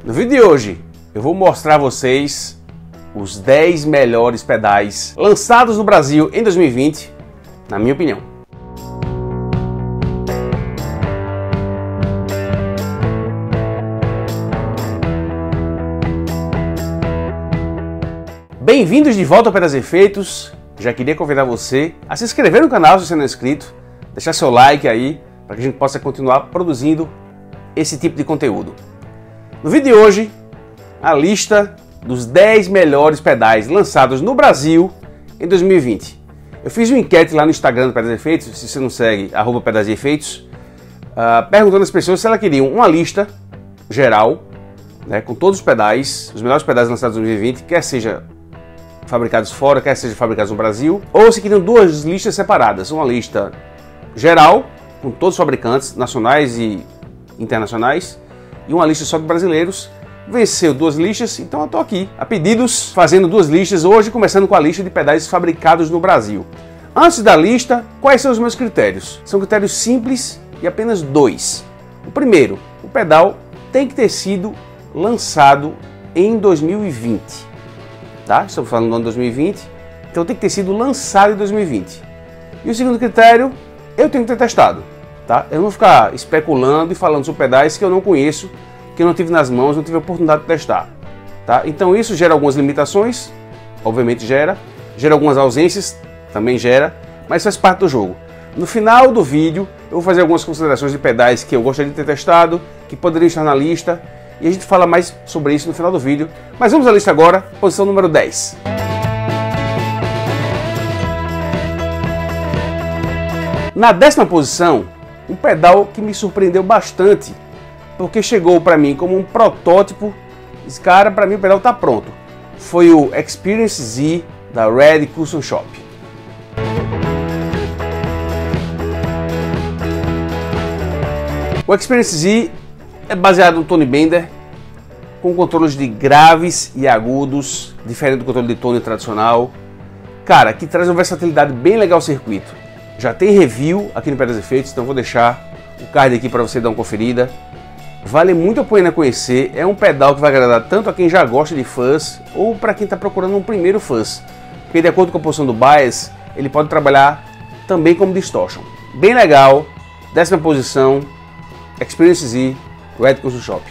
No vídeo de hoje eu vou mostrar a vocês os 10 melhores pedais lançados no Brasil em 2020, na minha opinião. Bem-vindos de volta ao Pedais e Efeitos. Já queria convidar você a se inscrever no canal se você não é inscrito, deixar seu like aí para que a gente possa continuar produzindo esse tipo de conteúdo. No vídeo de hoje, a lista dos 10 melhores pedais lançados no Brasil em 2020. Eu fiz uma enquete lá no Instagram do Pedais e Efeitos, se você não segue, @Pedais e Efeitos, perguntando às pessoas se elas queriam uma lista geral, né, com todos os pedais, os melhores pedais lançados em 2020, quer seja fabricados fora, quer seja fabricados no Brasil, ou se queriam duas listas separadas, uma lista geral, com todos os fabricantes, nacionais e internacionais, e uma lista só de brasileiros. Venceu duas listas, então eu estou aqui a pedidos fazendo duas listas hoje, começando com a lista de pedais fabricados no Brasil. Antes da lista, quais são os meus critérios? São critérios simples e apenas dois. O primeiro, o pedal tem que ter sido lançado em 2020, tá? Estamos falando do ano 2020, então tem que ter sido lançado em 2020. E o segundo critério, eu tenho que ter testado, tá? Eu não vou ficar especulando e falando sobre pedais que eu não conheço, que eu não tive nas mãos, não tive a oportunidade de testar, tá? Então isso gera algumas limitações, obviamente gera algumas ausências, também gera, mas faz parte do jogo. No final do vídeo eu vou fazer algumas considerações de pedais que eu gostaria de ter testado, que poderiam estar na lista, e a gente fala mais sobre isso no final do vídeo. Mas vamos à lista agora, posição número 10. Na 10ª posição, um pedal que me surpreendeu bastante, porque chegou para mim como um protótipo. Esse cara, para mim o pedal está pronto. Foi o Experience Z da Red Custom Shop. O Experience Z é baseado no Tone Bender, com controles de graves e agudos, diferente do controle de tone tradicional. Cara, que traz uma versatilidade bem legal ao circuito. Já tem review aqui no Pedais e Efeitos, então vou deixar o card aqui para você dar uma conferida. Vale muito a pena conhecer, é um pedal que vai agradar tanto a quem já gosta de fuzz ou para quem está procurando um primeiro fuzz, porque de acordo com a posição do bias, ele pode trabalhar também como distortion. Bem legal, 10ª posição, Experience Z, Red Custom Shop.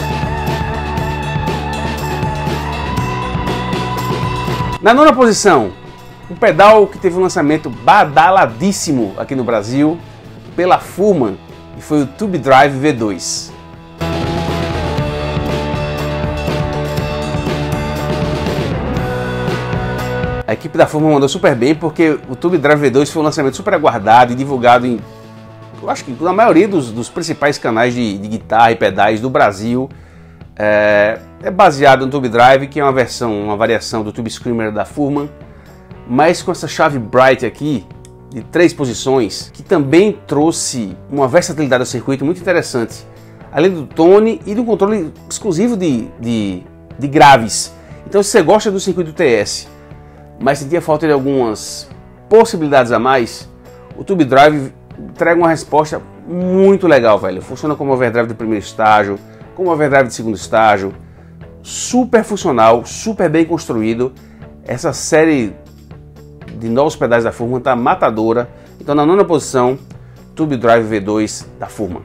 Na 9ª posição, um pedal que teve um lançamento badaladíssimo aqui no Brasil pela Furman, e foi o Tube Drive V2. A equipe da Furman mandou super bem, porque o Tube Drive V2 foi um lançamento super aguardado e divulgado em, eu acho que na maioria dos principais canais de guitarra e pedais do Brasil. É baseado no Tube Drive, que é uma variação do Tube Screamer da Furman, mas com essa chave Bright aqui, de 3 posições, que também trouxe uma versatilidade ao circuito muito interessante, além do tone e do controle exclusivo de graves. Então, se você gosta do circuito TS, mas sentia falta de algumas possibilidades a mais, o Tube Drive entrega uma resposta muito legal, velho. Funciona como overdrive de primeiro estágio, como overdrive de segundo estágio, super funcional, super bem construído. Essa série de novos pedais da Furman tá matadora. Então, na 9ª posição, Tube Drive V2 da Furman.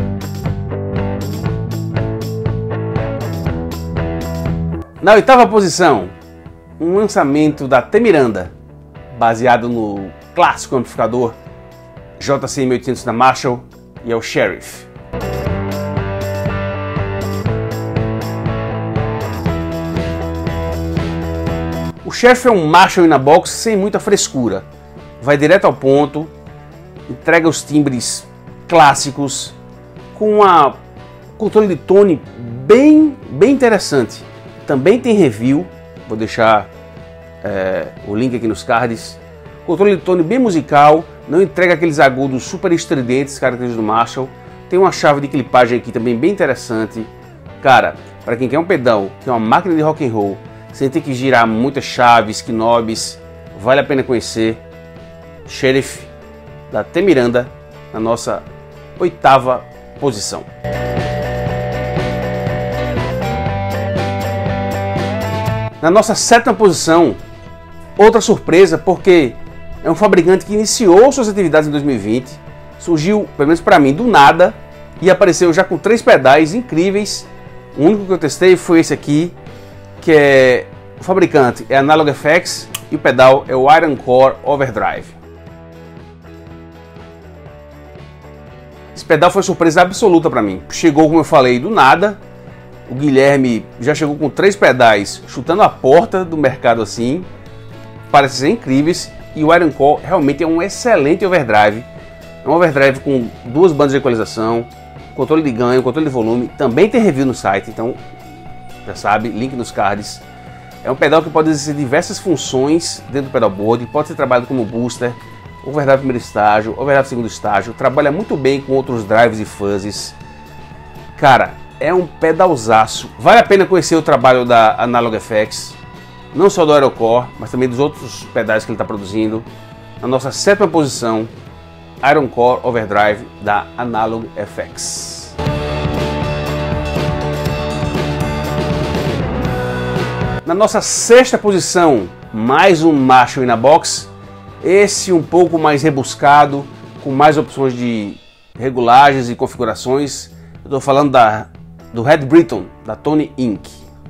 Na 8ª posição, um lançamento da Temiranda, baseado no clássico amplificador JCM800 da Marshall, e é o Sheriff. O Sheriff é um Marshall in a box sem muita frescura, vai direto ao ponto, entrega os timbres clássicos, com um controle de tone bem interessante. Também tem review, vou deixar o link aqui nos cards. Controle de tone bem musical, não entrega aqueles agudos super estridentes característicos do Marshall. Tem uma chave de clipagem aqui também bem interessante. Cara, para quem quer um pedal, que é uma máquina de rock and roll, sem ter que girar muitas chaves, knobs, vale a pena conhecer. Sheriff da Temiranda, na nossa 8ª posição. Na nossa sétima posição, outra surpresa, porque é um fabricante que iniciou suas atividades em 2020, surgiu, pelo menos para mim, do nada, e apareceu já com 3 pedais incríveis. O único que eu testei foi esse aqui, que é o fabricante é Analog FX e o pedal é o Iron Core Overdrive. Esse pedal foi surpresa absoluta para mim. Chegou, como eu falei, do nada. O Guilherme já chegou com 3 pedais chutando a porta do mercado assim. Parece ser incríveis. E o Iron Core realmente é um excelente overdrive. É um overdrive com 2 bandas de equalização, controle de ganho, controle de volume. Também tem review no site, então já sabe, link nos cards. É um pedal que pode exercer diversas funções dentro do pedalboard. Pode ser trabalhado como booster, overdrive primeiro estágio, overdrive segundo estágio. Trabalha muito bem com outros drives e fuzzes. Cara, é um pedalzaço. Vale a pena conhecer o trabalho da Analog FX. Não só do Iron Core, mas também dos outros pedais que ele está produzindo. Na nossa sétima posição, Iron Core Overdrive da Analog FX. Na nossa sexta posição, mais um Marshall in a Box. Esse um pouco mais rebuscado, com mais opções de regulagens e configurações. Eu estou falando do Red Britton, da Tony Inc.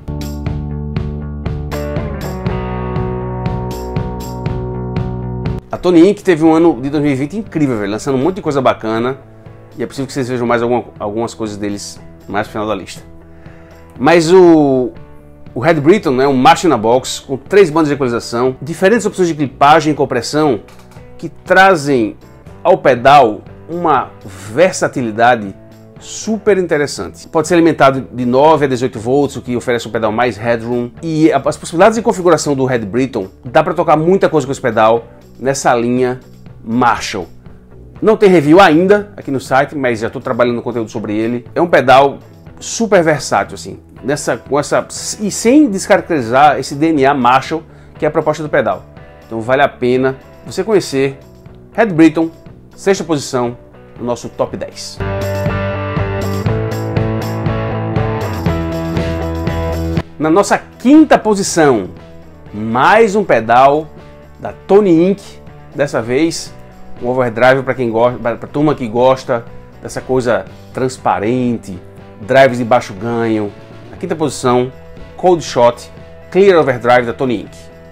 A Tony Inc. teve um ano de 2020 incrível, velho, lançando um monte de coisa bacana. E é possível que vocês vejam mais algumas coisas deles mais no final da lista. Mas o Red Britton, né, um Marshall in a Box com 3 bandas de equalização, diferentes opções de clipagem e compressão que trazem ao pedal uma versatilidade super interessante. Pode ser alimentado de 9 a 18 volts, o que oferece um pedal mais headroom. E as possibilidades de configuração do Red Britton, dá para tocar muita coisa com esse pedal nessa linha Marshall. Não tem review ainda aqui no site, mas já estou trabalhando no conteúdo sobre ele. É um pedal super versátil, assim, e sem descaracterizar esse DNA Marshall, que é a proposta do pedal. Então vale a pena você conhecer Red Britton, sexta posição no nosso top 10. Na nossa quinta posição, mais um pedal da Tony Inc. Dessa vez um overdrive para quem gosta, para a turma que gosta dessa coisa transparente, drives de baixo ganho. Na quinta posição, Cold Shot Clear Overdrive da Tony Inc.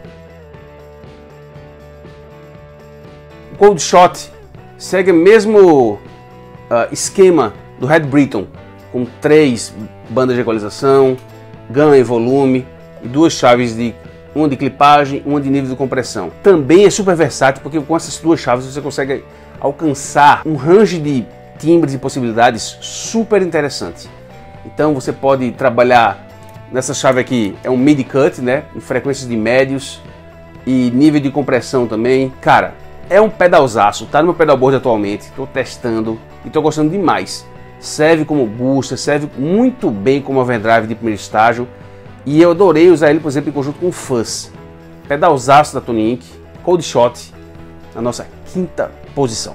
O Cold Shot segue o mesmo esquema do Red Britton, com 3 bandas de equalização, ganho e volume e 2 chaves, uma de clipagem, uma de nível de compressão. Também é super versátil porque com essas 2 chaves você consegue alcançar um range de timbres e possibilidades super interessante. Então você pode trabalhar nessa chave aqui, é um MIDI cut, né, em frequências de médios e nível de compressão também. Cara, é um pedalzaço, tá no meu pedalboard atualmente, estou testando e estou gostando demais. Serve como booster, serve muito bem como overdrive de primeiro estágio. E eu adorei usar ele, por exemplo, em conjunto com o Fuzz. Pedalzaço da Tony Inc. Cold Shot, na nossa quinta posição.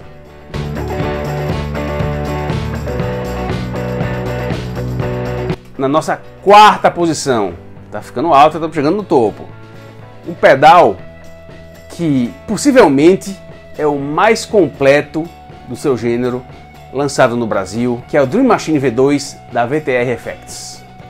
Na nossa quarta posição, tá ficando alto, estamos chegando no topo. Um pedal que possivelmente é o mais completo do seu gênero, lançado no Brasil, que é o Dream Machine V2 da VTR Effects.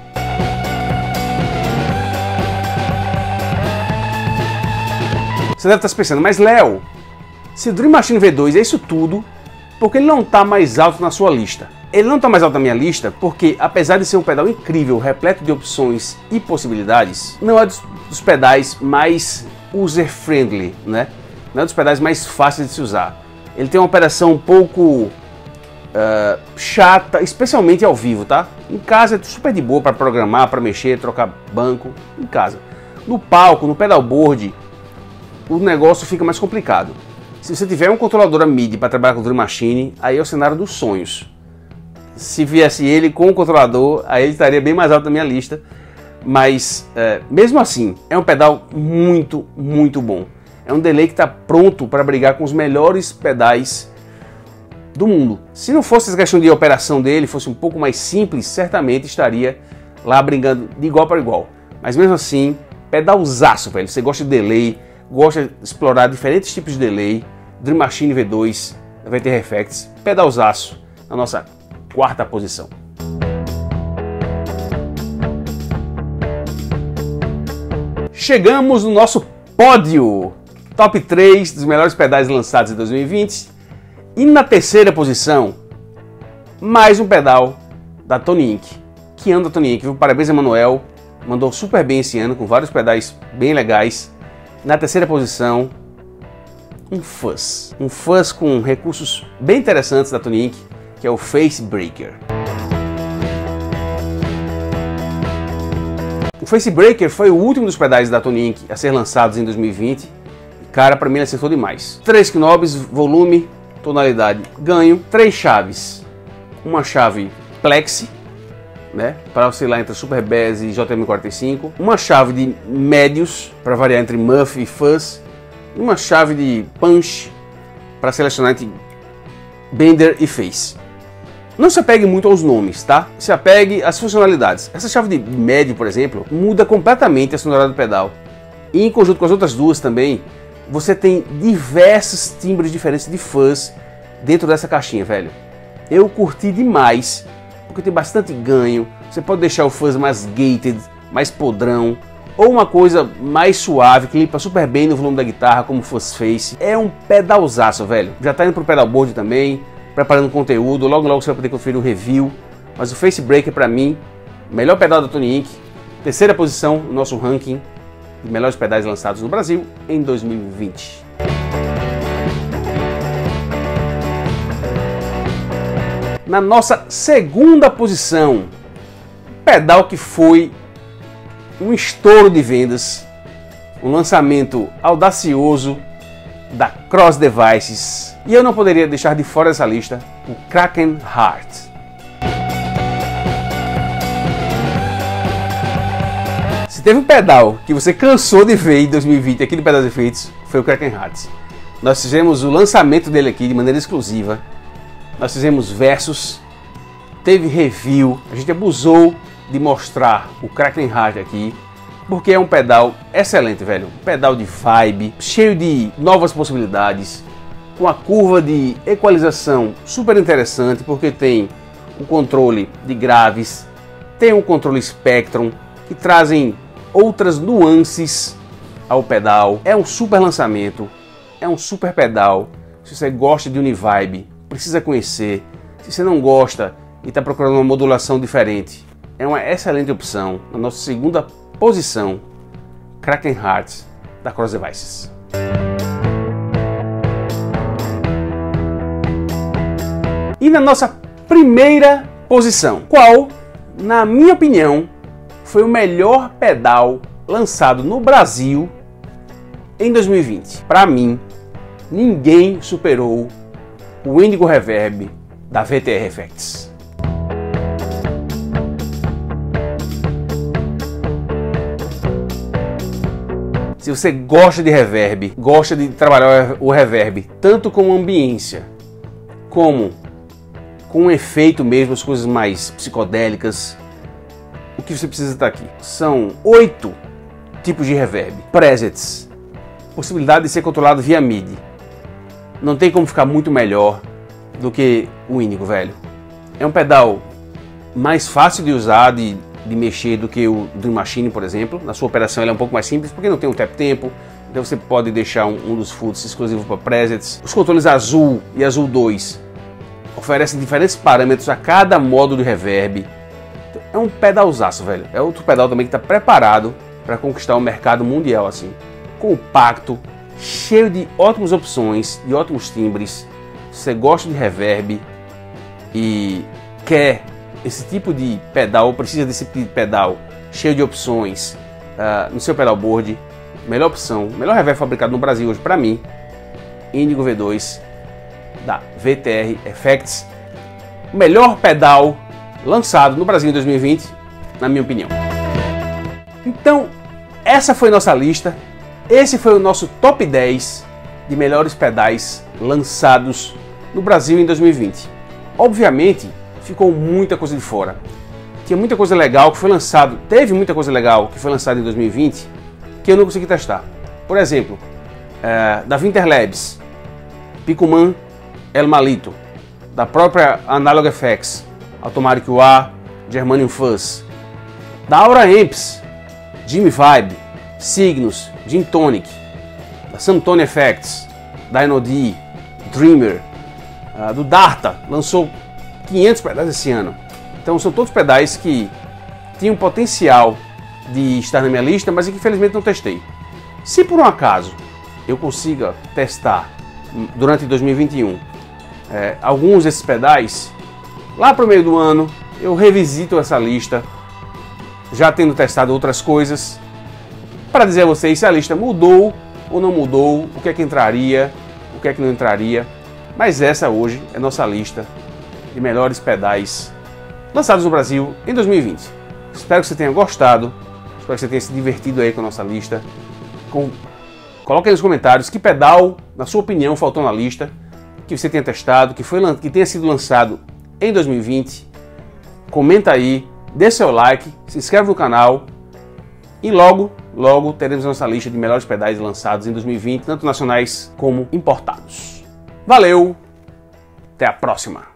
Você deve estar se pensando, mas Léo, se o Dream Machine V2 é isso tudo, por que ele não está mais alto na sua lista? Ele não está mais alto na minha lista porque, apesar de ser um pedal incrível, repleto de opções e possibilidades, não é dos pedais mais user-friendly, né? Não é dos pedais mais fáceis de se usar. Ele tem uma operação um pouco chata, especialmente ao vivo, tá? Em casa é super de boa para programar, para mexer, trocar banco, em casa. No palco, no pedalboard, o negócio fica mais complicado. Se você tiver um controlador MIDI para trabalhar com o Dream Machine, aí é o cenário dos sonhos. Se viesse ele com o controlador, aí ele estaria bem mais alto na minha lista. Mas, mesmo assim, é um pedal muito, muito bom. É um delay que está pronto para brigar com os melhores pedais do mundo. Se não fosse essa questão de operação dele, fosse um pouco mais simples, certamente estaria lá brigando de igual para igual. Mas mesmo assim, pedalzaço, velho. Você gosta de delay, gosta de explorar diferentes tipos de delay, Dream Machine V2, VTR Effects, pedalzaço na nossa quarta posição. Chegamos no nosso pódio, top 3 dos melhores pedais lançados em 2020. E na terceira posição, mais um pedal da Tony Inc. Que anda a Tony Inc, viu? Parabéns, Emanuel. Mandou super bem esse ano, com vários pedais bem legais. Na terceira posição, um fuzz. Um fuzz com recursos bem interessantes da Tony Inc, que é o Face Breaker. O Face Breaker foi o último dos pedais da Tony Inc a ser lançados em 2020. E, cara, pra mim ele acertou demais. 3 knobs, volume, tonalidade, ganho. 3 chaves. Uma chave Plexi, né, para oscilar entre Super Bass e JM45. Uma chave de médios, para variar entre Muff e Fuzz. E uma chave de Punch, para selecionar entre Bender e Face. Não se apegue muito aos nomes, tá? Se apegue às funcionalidades. Essa chave de médio, por exemplo, muda completamente a sonoridade do pedal. E em conjunto com as outras duas também, você tem diversos timbres diferentes de fuzz dentro dessa caixinha, velho. Eu curti demais, porque tem bastante ganho. Você pode deixar o fuzz mais gated, mais podrão, ou uma coisa mais suave, que limpa super bem no volume da guitarra, como Fuzz Face. É um pedalzaço, velho. Já tá indo pro pedalboard também, preparando conteúdo, logo logo você vai poder conferir o review. Mas o Face Breaker, para mim, melhor pedal da Tony Inc, terceira posição no nosso ranking de melhores pedais lançados no Brasil em 2020. Na nossa segunda posição, pedal que foi um estouro de vendas, um lançamento audacioso da Cross Devices. E eu não poderia deixar de fora dessa lista o Kraken Heart. Se teve um pedal que você cansou de ver em 2020 aqui no Pedais e Efeitos, foi o Kraken Heart. Nós fizemos o lançamento dele aqui de maneira exclusiva. Nós fizemos versus, teve review, a gente abusou de mostrar o Kraken Heart aqui, porque é um pedal excelente, velho. Um pedal de vibe, cheio de novas possibilidades, com a curva de equalização super interessante, porque tem um controle de graves, tem um controle Spectrum, que trazem outras nuances ao pedal. É um super lançamento, é um super pedal. Se você gosta de Univibe, precisa conhecer. Se você não gosta e está procurando uma modulação diferente, é uma excelente opção. Na nossa segunda posição, Kraken Heart da Cross Devices. E na nossa primeira posição, qual, na minha opinião, foi o melhor pedal lançado no Brasil em 2020? Para mim, ninguém superou o Indigo Reverb da VTR Effects. Se você gosta de reverb, gosta de trabalhar o reverb tanto com ambiência como com um efeito mesmo, as coisas mais psicodélicas, o que você precisa estar aqui? São 8 tipos de reverb, presets, possibilidade de ser controlado via MIDI. Não tem como ficar muito melhor do que o Indigo, velho. É um pedal mais fácil de usar, de mexer do que o Dream Machine, por exemplo. Na sua operação ele é um pouco mais simples, porque não tem um tap tempo, então você pode deixar um dos foots exclusivo para presets. Os controles Azul e Azul 2 oferecem diferentes parâmetros a cada modo de reverb. É um pedalzaço, velho. É outro pedal também que está preparado para conquistar o mercado mundial, assim. Compacto, cheio de ótimas opções, de ótimos timbres. Se você gosta de reverb e quer esse tipo de pedal, ou precisa desse tipo de pedal cheio de opções no seu pedalboard, melhor opção, melhor reverb fabricado no Brasil hoje para mim, Indigo V2 da VTR Effects. O melhor pedal lançado no Brasil em 2020, na minha opinião. Então, essa foi nossa lista. Esse foi o nosso top 10 de melhores pedais lançados no Brasil em 2020. Obviamente, ficou muita coisa de fora. Tinha muita coisa legal que foi lançado, teve muita coisa legal que foi lançada em 2020 que eu não consegui testar. Por exemplo, da Winterlabs, Picoman El Malito, da própria Analog FX, Automatic Wah, Germanium Fuzz, da Aura Amps, Jimmy Vibe, Cygnus, Gin Tonic, da Samtone Effects, Dynod, Dreamer, do Darta, lançou 500 pedais esse ano. Então são todos pedais que tinham potencial de estar na minha lista, mas que infelizmente não testei. Se por um acaso eu consiga testar durante 2021 alguns desses pedais, lá para o meio do ano eu revisito essa lista, já tendo testado outras coisas, para dizer a vocês se a lista mudou ou não mudou, o que é que entraria, o que é que não entraria. Mas essa hoje é nossa lista de melhores pedais lançados no Brasil em 2020. Espero que você tenha gostado, espero que você tenha se divertido aí com a nossa lista. Coloque aí nos comentários que pedal, na sua opinião, faltou na lista, que você tenha testado, que tenha sido lançado em 2020. Comenta aí, dê seu like, se inscreve no canal e logo teremos a nossa lista de melhores pedais lançados em 2020, tanto nacionais como importados. Valeu, até a próxima!